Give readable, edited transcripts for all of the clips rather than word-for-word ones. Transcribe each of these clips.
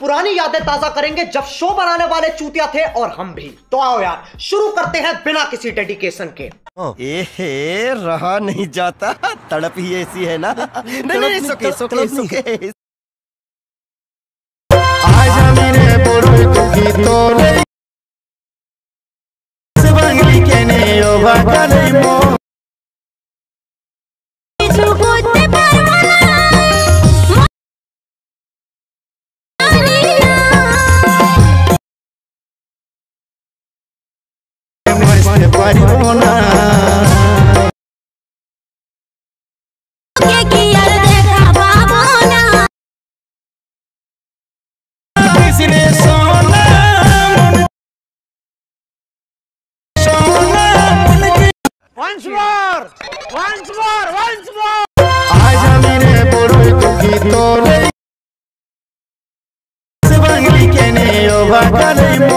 पुरानी यादें ताजा करेंगे जब शो बनाने वाले चूतिया थे और हम भी। तो आओ यार शुरू करते हैं बिना किसी डेडिकेशन के। रहा नहीं जाता, तड़प ही ऐसी है ना। नहीं, सुके। आजा मेरे बोरो गीतो नहीं सबंगली के ने ओ बाका नहीं मो Once more! आजा मेरे बोरो गीतो नहीं सबंगली के ने ओ बाका नहीं मो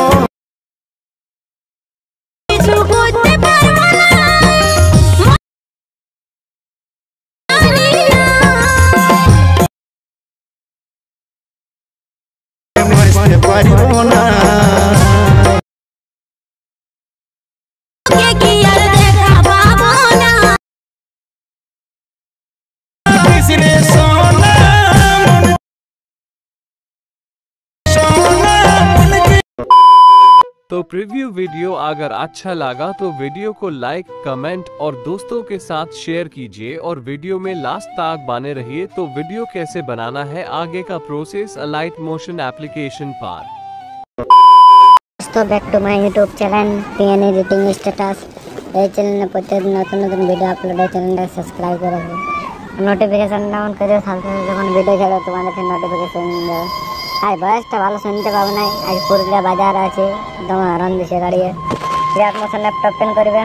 तो प्रीव्यू वीडियो अगर अच्छा लगा तो वीडियो को लाइक, कमेंट और दोस्तों के साथ शेयर कीजिए और वीडियो में लास्ट तक बने रहिए। तो वीडियो कैसे बनाना है आगे का प्रोसेस लाइट मोशन एप्लीकेशन पर। तो back to my YouTube channel PN editing status. এই চ্যানেলে প্রতিদিন নতুন নতুন ভিডিও আপলোড হয়, চ্যানেলটা সাবস্ক্রাইব করে রাখবে, নোটিফিকেশনটা অন করে সাথে যখন ভিডিও ছাড়ো তোমাদের নোটিফিকেশন যাবে। আর ভয়েসটা ভালো শুনতে পাবো না, আজ পুরুলিয়া বাজার আছে, একদম হরন দিছে গাড়ি। ক্রিয়েট মোশন ল্যাপটপ ওপেন করবে,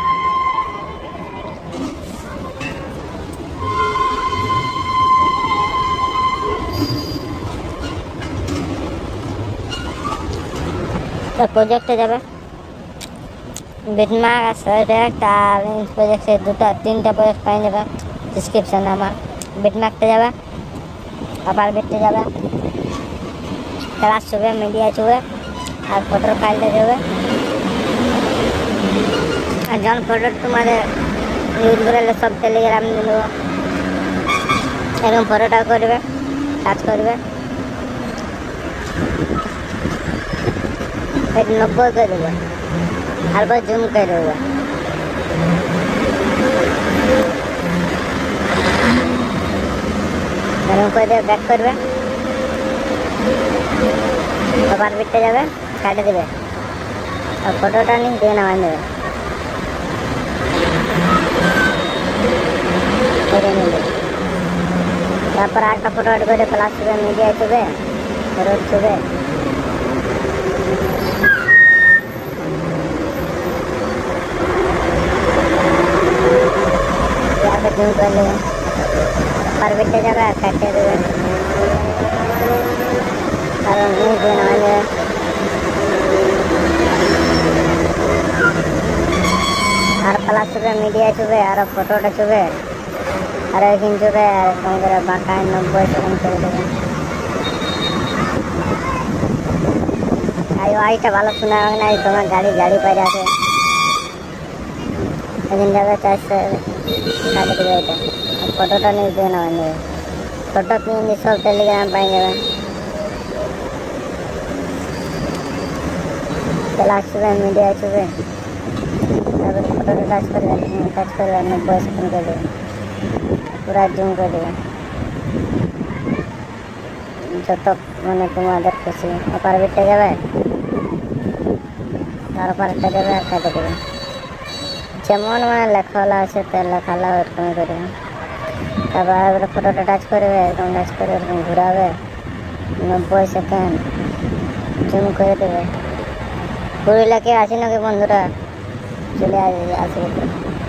তো প্রজেক্টে যাবে, বিটমার্ক আর সাবজেক্ট আর প্রজেক্টে তিনটা প্রজেক্ট পাই যাবে ডিসক্রিপশনে। আমার বিটমার্কতে যাবে, আবার বিটতে যাবে, ক্লাস ছুবে, মিডিয়া ছুবে আর ফটোর ফাইলটা যাবে। আর যখন ফটো তোমাদের ইউজ করে সব টেলিগ্রাম দিয়ে দেবো, এরকম ফটোটা করবে, কাজ করবে। 90 করে দেবে, আর পর জুম করে দেবে। এরকম করে দেবে, ব্যাক করবে, আবার বিটতে যাবে, কাটে দেবে আর ফটোটা নিয়ে দিয়ে নামান দেবে। তারপর আরেকটা ফটো অ্যাড করে প্লাস ছুবে, মিডিয়া ছুবে, রোড ছুবে, জুম করে দেবে, আবার বিটতে যাবে আর কাটে দেবে, কারণ নিয়ে দিয়ে নামান দেবে। আর প্লাস ছুবে, মিডিয়া ছুবে, আর ফটোটা ছুবে, আর ওইখানে ছুবে, আর এরকম করে বাঁকায় 90 সেকেন্ড করে দেবে। আর ওইটা ভালো শোনা হবে না, তোমার গাড়ি পাই আছে, এখানে যাবে 400 কাটে দেবে এটা। আর ফটোটা নিয়ে দিয়ে নামান দেবে, ফটো নিয়ে সব টেলিগ্রাম পাই যাবে। প্লাস ছুবে, মিডিয়া ছুবে, তারপরে ফটোটা টাচ করবে, 90 সেকেন্ড করে দেবে, পুরা জুম করে দেবে, যত মানে তোমাদের খুশি। ওপার বিটে যাবে, তার ওপারটা যাবে আর কাটে দেবে। যেমন মানে লেখাওয়ালা আছে তো লেখাওয়ালা ওরকমই করবে। তারপর এবারে ফটোটা টাচ করবে, এরকম টাচ করে এরকম ঘুরাবে, 90 সেকেন্ড জুম করে দেবে। পুরুলিয়া কে আছে নাকি বন্ধুরা? চলে আসবে তো।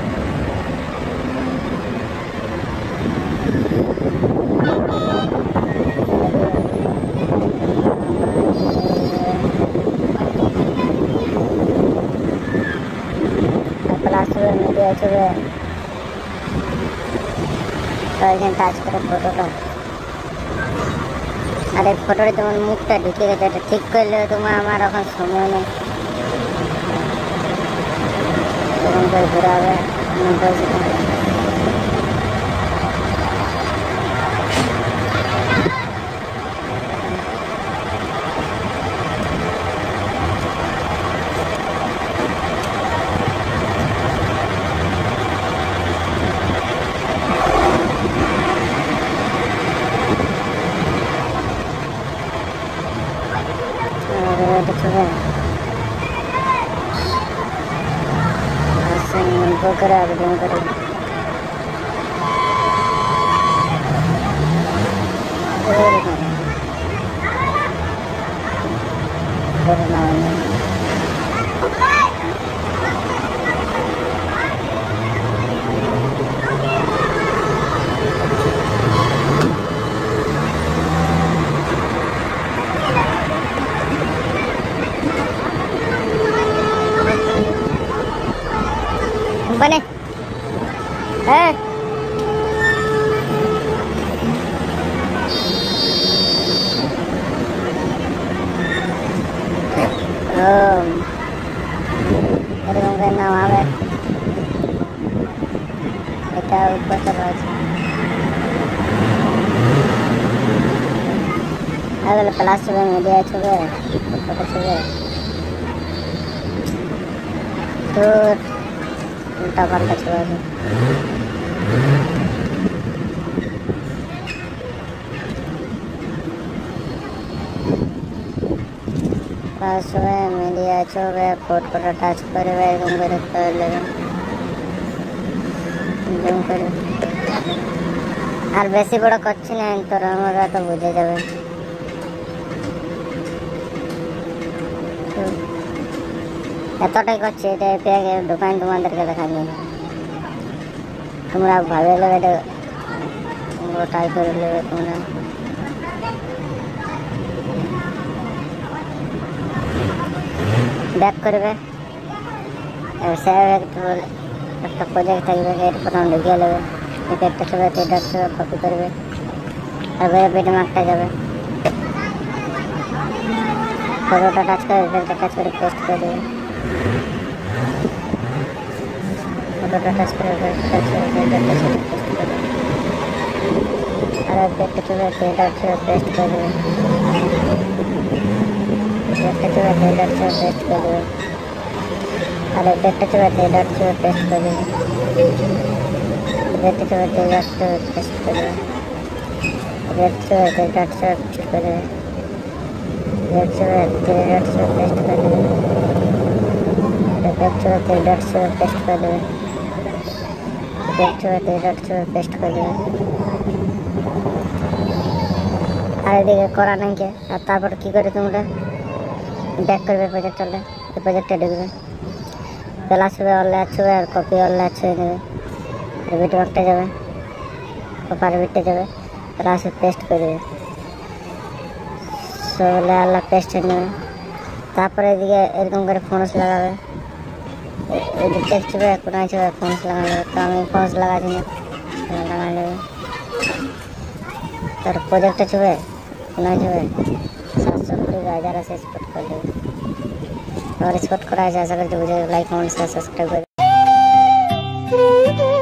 প্লাস মিডিয়া ছুবে, তো এখানে টাচ করে ফটোটা আরে ফটোতে তোমার মুখটা ঢুকে গেছে, এটা ঠিক করলে তোমার আমার এখন সময় নেই। তখন করে ঘুরাবে বলছি করে আবেদন করে बने नाम आवे এটা উপর চলে আছে আগলে প্লাস ছবি মিডিয়া ছবি ফটো ছবি তো উল্টা পাল্টা ছবি আছে ছবি মিডিয়া ছবি ফটো টাচ করবে এরকম করে করলে আর বেশি বড় করছি না তোর আমরা তো বুঝে যাবে এতটাই করছি এটা পেয়ে দোকান তোমাদেরকে দেখাবো তোমরা ভাবে নেবে এটা তোমরা ট্রাই করে নেবে তোমরা ব্যাক করবে একটা প্রজেক্ট থাকবে এরপর ঢুকিয়ে নেবে এটা একটা ছবি এটা ছবি কপি করবে তারপরে পেটে মার্কটা যাবে ফটোটা টাচ করে টাচ করে পেস্ট করে দেবে ফটোটা টাচ করে পেস্ট করে আর একটা ছবি এটা ছবি পেস্ট করে দেবে একটা ছবি এটা ছবি পেস্ট করে দেবে আর একটা ছবি এটা ছবি পেস্ট করে দেবে একটা ছবি এটা ছবি পেস্ট করে দেবে रेड से डॉट से पेस्ट कर रेड से डॉट से पेस्ट कर रेड से डॉट से पेस्ट कर रेड से डॉट से पेस्ट कर আর এদিকে করা নাই কে আর তারপর কি করে তোমরা ব্যাক করবে প্রজেক্ট চলে এই প্রজেক্টে ঢুকবে প্লাস হবে অনলাইন ছবি আর কপি অনলাইন ছবি নেবে ভিডিও একটা যাবে কপার ভিটে যাবে প্লাস পেস্ট করবে সব আল্লাহ পেস্ট নেবে তারপরে এদিকে এরকম করে ফোনস লাগাবে এদিকে টেক্সট হবে কোনো আছে ফোনস লাগা নেবে তো আমি ফোনস লাগাচ্ছি না লাগা নেবে তার প্রজেক্টটা ছবে কোনো ছবে 720,000 से स्पॉट कर देবে और स्पॉट करा है आशा करते बुझे लाइक कमेंट सब्सक्राइब कर